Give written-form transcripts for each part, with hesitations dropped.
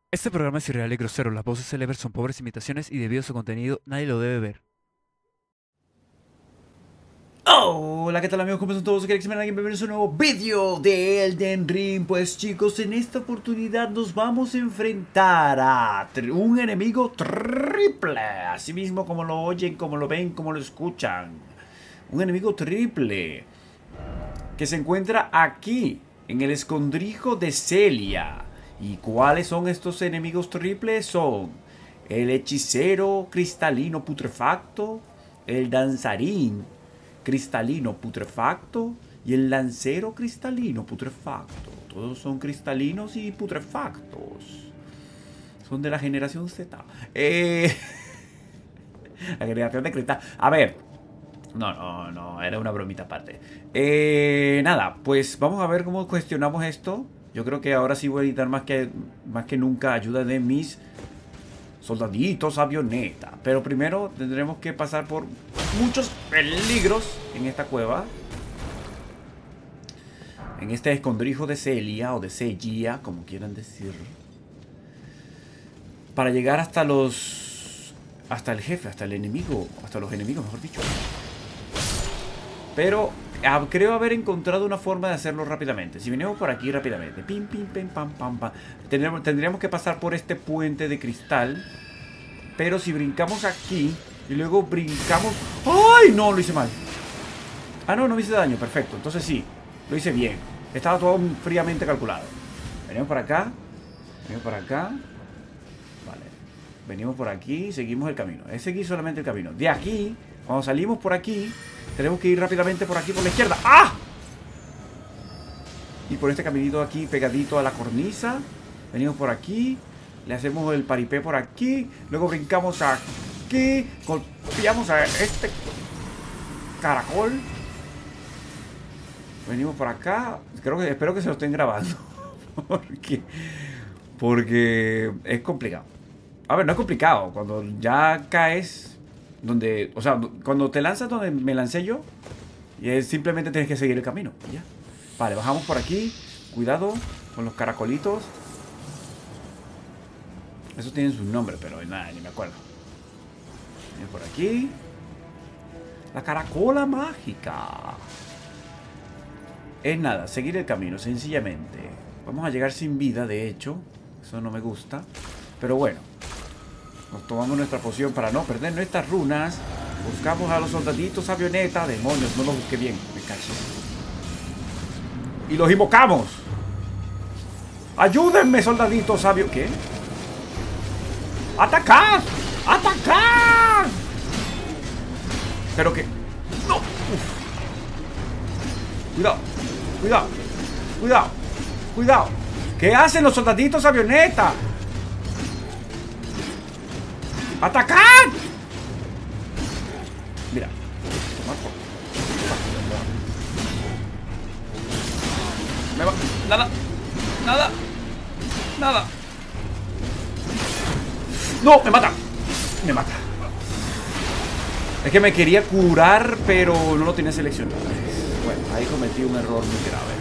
Este programa es irreal y grosero, las voces célebres son pobres imitaciones y debido a su contenido nadie lo debe ver. Hola, ¿qué tal amigos? ¿Cómo están todos? Soy X-Men, bienvenidos a un nuevo vídeo de Elden Ring. Pues chicos, en esta oportunidad nos vamos a enfrentar a un enemigo triple. Así mismo como lo oyen, como lo ven, como lo escuchan. Un enemigo triple que se encuentra aquí, en el escondrijo de Celia. ¿Y cuáles son estos enemigos triples? Son el hechicero cristalino putrefacto, el danzarín cristalino putrefacto y el lancero cristalino putrefacto. Todos son cristalinos y putrefactos. Son de la generación Z. La generación de cristal. A ver. No, era una bromita aparte. Nada, pues vamos a ver cómo cuestionamos esto. Yo creo que ahora sí voy a necesitar más que nunca ayuda de mis soldaditos avioneta. Pero primero tendremos que pasar por muchos peligros en esta cueva. En este escondrijo de Celia o de Celia, como quieran decir. Para llegar hasta los... hasta el jefe, hasta el enemigo. Hasta los enemigos, mejor dicho. Pero creo haber encontrado una forma de hacerlo rápidamente. Si venimos por aquí rápidamente. Pim, pim, pim, pam, pam, pam. Tendríamos que pasar por este puente de cristal. Pero si brincamos aquí y luego brincamos... ¡Ay! No, lo hice mal. Ah, no, no me hice daño. Perfecto. Entonces sí, lo hice bien. Estaba todo fríamente calculado. Venimos por acá. Venimos por acá. Vale. Venimos por aquí. Seguimos el camino. Es seguir solamente el camino. De aquí, cuando salimos por aquí, tenemos que ir rápidamente por aquí, por la izquierda. ¡Ah! Y por este caminito aquí pegadito a la cornisa. Venimos por aquí. Le hacemos el paripé por aquí. Luego brincamos aquí. Golpeamos a este caracol. Venimos por acá. Espero que se lo estén grabando. Porque es complicado. A ver, no es complicado. Cuando ya caes donde... O sea, cuando te lanzas donde me lancé yo, y simplemente tienes que seguir el camino. Y ya. Vale, bajamos por aquí. Cuidado con los caracolitos. Esos tienen su nombre, pero nada, ni me acuerdo. Viene por aquí. La caracola mágica. Es nada, seguir el camino, sencillamente. Vamos a llegar sin vida, de hecho. Eso no me gusta. Pero bueno. Nos tomamos nuestra poción para no perder nuestras runas. Buscamos a los soldaditos avioneta. Demonios, no los busqué bien. Me cacho. Y los invocamos. ¡Ayúdenme, soldaditos avioneta! ¿Qué? ¡Atacar! ¡Atacar! Pero que... ¡No! Uf. Cuidado. Cuidado. Cuidado. Cuidado. ¿Qué hacen los soldaditos avioneta? ¡Atacar! Mira. Nada. Nada. Nada. ¡No! ¡Me mata! Me mata. Es que me quería curar, pero no lo tenía seleccionado. Bueno, ahí cometí un error muy grave.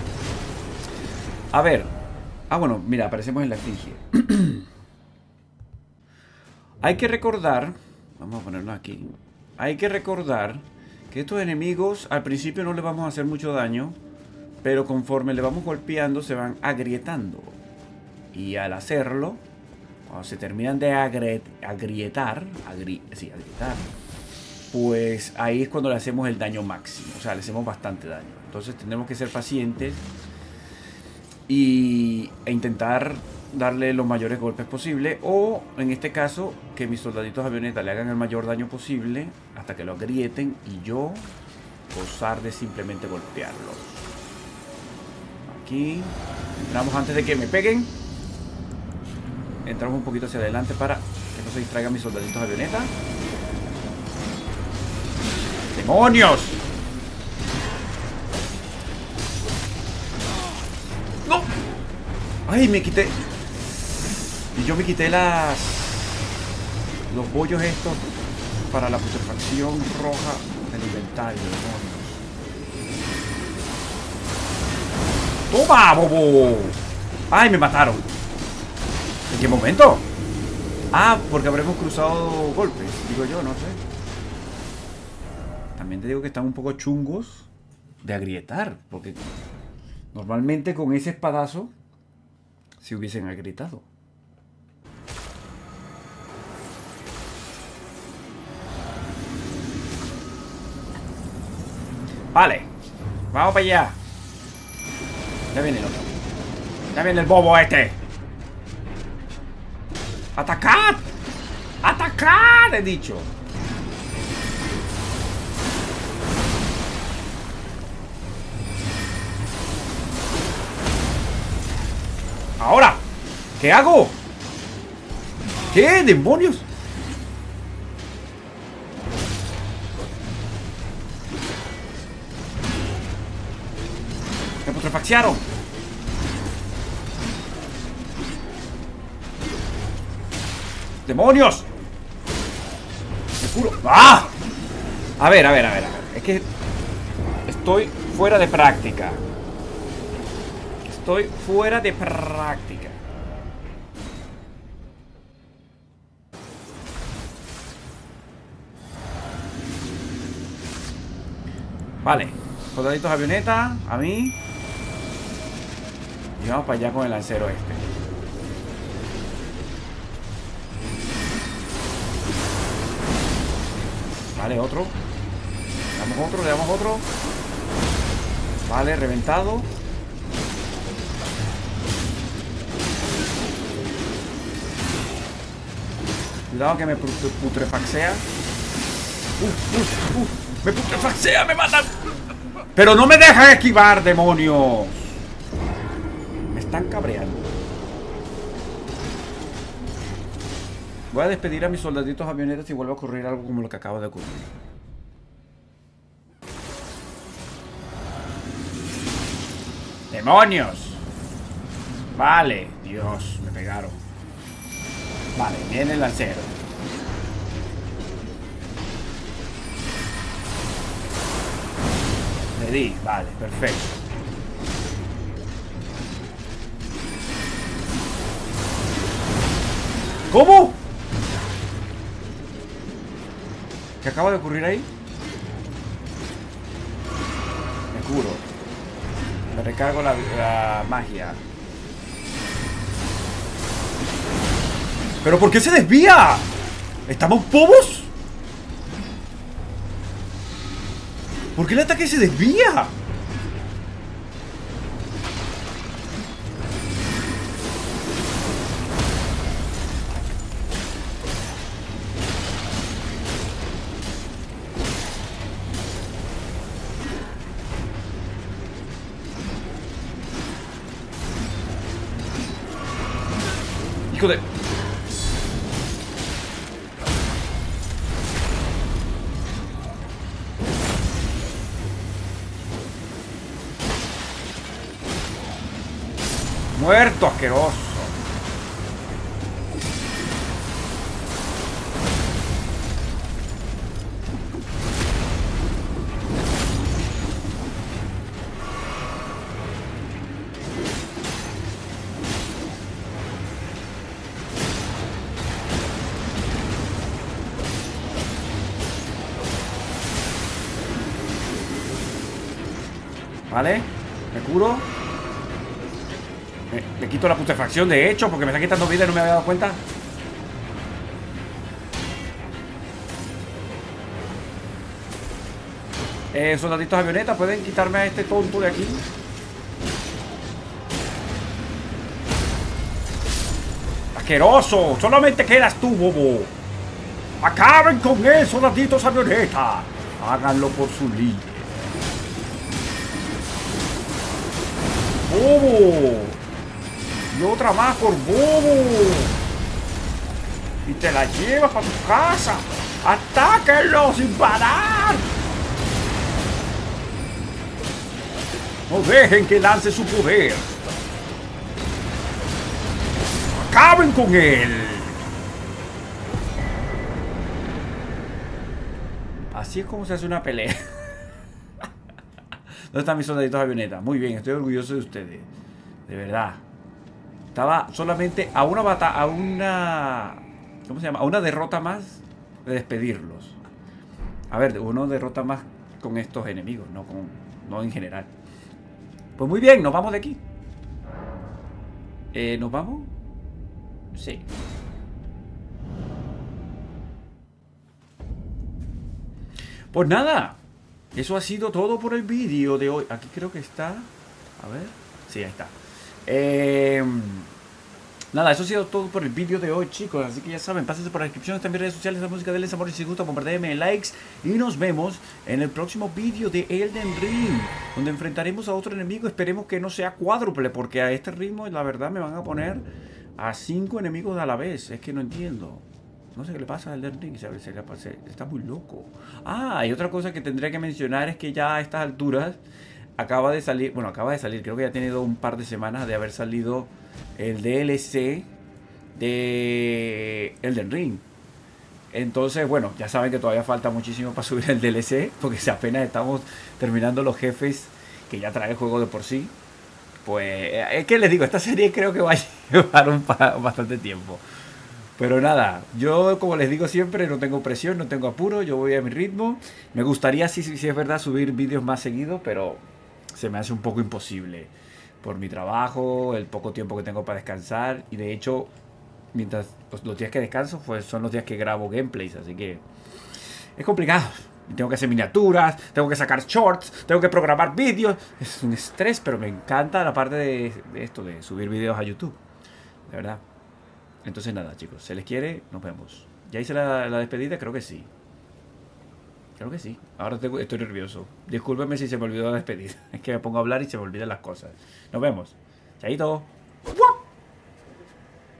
A ver. Ah, bueno, mira, aparecemos en la efigie. Hay que recordar... Vamos a ponerlo aquí. Hay que recordar que estos enemigos al principio no les vamos a hacer mucho daño, pero conforme le vamos golpeando se van agrietando. Y al hacerlo... Cuando se terminan de agrietar, pues ahí es cuando le hacemos el daño máximo. O sea, le hacemos bastante daño. Entonces tenemos que ser pacientes e intentar darle los mayores golpes posibles. O, en este caso, que mis soldaditos avioneta le hagan el mayor daño posible hasta que lo agrieten y yo gozar de simplemente golpearlos. Aquí entramos antes de que me peguen. Entramos un poquito hacia adelante para que no se distraigan mis soldaditos avioneta. ¡Demonios! ¡No! ¡Ay, me quité! Y yo me quité los bollos estos para la putrefacción roja del inventario. ¡Toma, bobo! ¡Ay, me mataron! qué momento? Ah, porque habremos cruzado golpes. Digo yo, no sé. También te digo que están un poco chungos de agrietar. Porque normalmente con ese espadazo se hubiesen agrietado. Vale. Vamos para allá. Ya viene el otro. Ya viene el bobo este. ¡Atacad! ¡Atacad! He dicho. Ahora, ¿qué hago? ¿Qué demonios? Me putrefaciaron. ¡Demonios! ¡Me curo! ¡Ah! A ver. Es que estoy fuera de práctica. Estoy fuera de práctica. Vale. Soldaditos avioneta. A mí. Y vamos para allá con el lancero este. Vale, otro. Le damos otro. Vale, reventado. Cuidado que me putrefaxea. Me putrefaxea, me matan. Pero no me dejan esquivar, demonios. Me están cabreando. Voy a despedir a mis soldaditos avionetas si vuelve a ocurrir algo como lo que acaba de ocurrir. ¡Demonios! Vale, Dios, me pegaron. Vale, viene el lancero. Le di, vale, perfecto. ¿Cómo? ¿Qué acaba de ocurrir ahí? Me curo. Me recargo la magia. ¿Pero por qué se desvía? ¿Estamos bobos? ¿Por qué el ataque se desvía? Hijo de... Muerto asqueroso. Vale, me curo. Me quito la putrefacción de hecho, porque me está quitando vida y no me había dado cuenta. Soldaditos avionetas, ¿pueden quitarme a este tonto de aquí? ¡Asqueroso! ¡Solamente quedas tú, bobo! ¡Acaben con él, soldaditos avionetas! Háganlo por su líder. ¡Bobo! Y otra más por bobo. Y te la llevas para tu casa. ¡Atáquenlo sin parar! No dejen que lance su poder. ¡Acaben con él! Así es como se hace una pelea. ¿Dónde están mis soldaditos avionetas? Muy bien, estoy orgulloso de ustedes. De verdad. Estaba solamente a una batalla, a una... ¿Cómo se llama? A una derrota más de despedirlos. A ver, una derrota más con estos enemigos, no en general. Pues muy bien, nos vamos de aquí. ¿Nos vamos? Sí. Pues nada, eso ha sido todo por el vídeo de hoy. Aquí creo que está. A ver. Sí, ahí está. Nada, eso ha sido todo por el vídeo de hoy, chicos. Así que ya saben, pásense por la descripción de mis redes sociales, la música de Les Amor. Y si les gusta, bombardéenme likes. Y nos vemos en el próximo vídeo de Elden Ring, donde enfrentaremos a otro enemigo. Esperemos que no sea cuádruple, porque a este ritmo, la verdad, me van a poner a 5 enemigos a la vez. Es que no entiendo. No sé qué le pasa a Elden Ring. Está muy loco. Ah, y otra cosa que tendría que mencionar es que ya a estas alturas acaba de salir. Bueno, acaba de salir. Creo que ya ha tenido un par de semanas de haber salido el DLC de Elden Ring. Entonces, bueno, ya saben que todavía falta muchísimo para subir el DLC, porque si apenas estamos terminando los jefes que ya trae el juego de por sí. Pues es que les digo, esta serie creo que va a llevar bastante tiempo. Pero nada, yo como les digo siempre, no tengo presión, no tengo apuro, yo voy a mi ritmo. Me gustaría, si es verdad, subir vídeos más seguidos, pero se me hace un poco imposible por mi trabajo, el poco tiempo que tengo para descansar. Y de hecho, mientras los días que descanso pues, son los días que grabo gameplays, así que es complicado. Y tengo que hacer miniaturas, tengo que sacar shorts, tengo que programar vídeos. Es un estrés, pero me encanta la parte de esto, de subir vídeos a YouTube. De verdad. Entonces nada, chicos, se les quiere, nos vemos. ¿Ya hice la despedida? Creo que sí. Creo que sí. Ahora estoy nervioso. Discúlpenme si se me olvidó la despedida. Es que me pongo a hablar y se me olvidan las cosas. Nos vemos. Chaito.